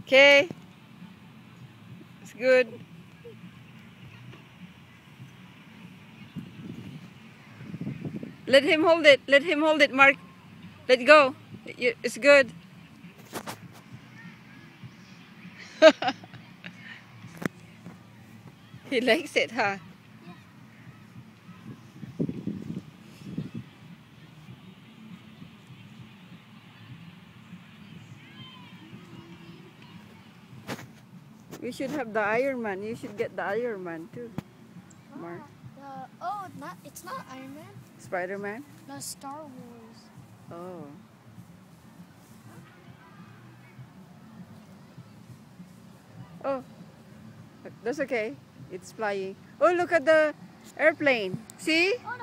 Okay, it's good. Let him hold it. Let him hold it, Mark. Let go. It's good. He likes it, huh? We should have the Iron Man. You should get the Iron Man too, Mark. It's not Iron Man. Spider-Man? No, Star Wars. Oh. Oh, that's okay. It's flying. Oh, look at the airplane. See? Oh,